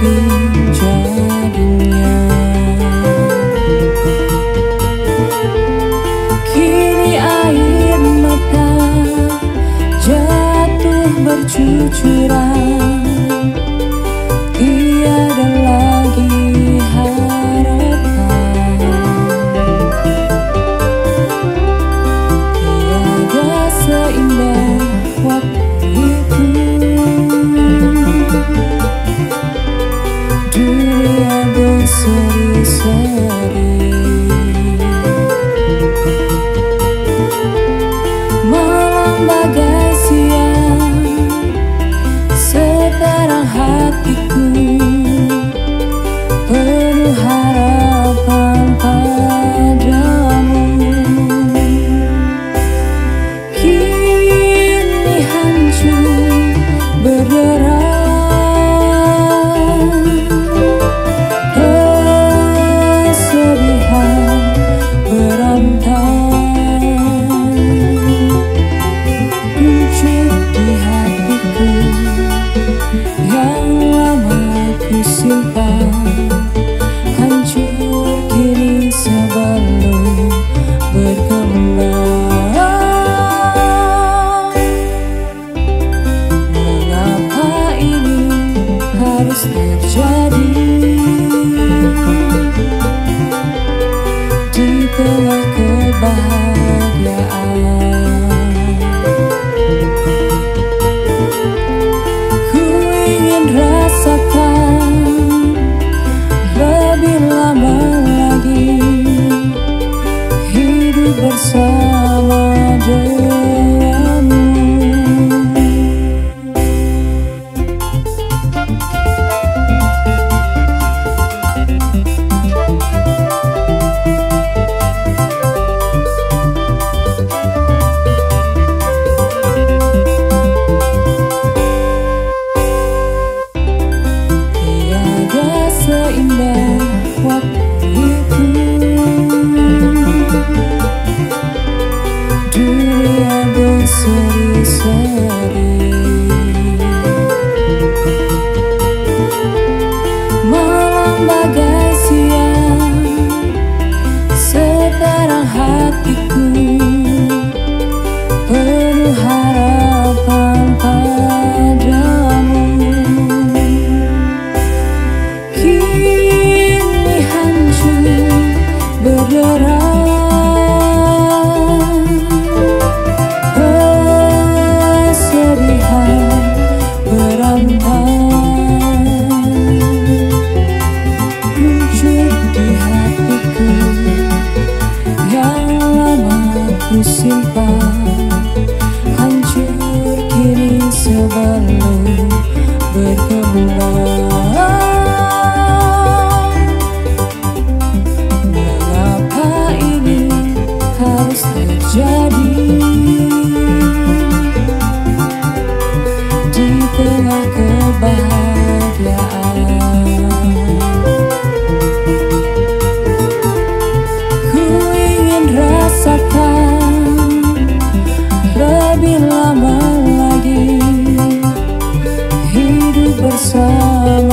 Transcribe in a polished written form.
tapi jadinya kini air mata jatuh bercucuran. Tiada lagi harapan, tiada seindah waktu itu. Dunia berseri-seri, malam bagai siang, sekarang hatiku penuh harapan padamu. Kini hancur berderang, kesedihan berantai muncul di hatiku yang lama ku simpan. Hancur kini sebelum berkembang. Mengapa ini harus terjadi di tengah kebahagiaan? Ku ingin rasakan lebih lama lagi hidup bersama denganmu. Tiada seindah waktu itu. Dunia berseri-seri, malam bagai siang, sekarang hatiku penuh harapan padamu. Kini hancur berderang, kesedihan berantai muncul di hatiku yang lama ku simpan. Hancur kini sebelum berkembang. Mengapa ini harus terjadi di tengah kebahagiaan? Ku ingin rasakan lebih lama lagi hidup bersama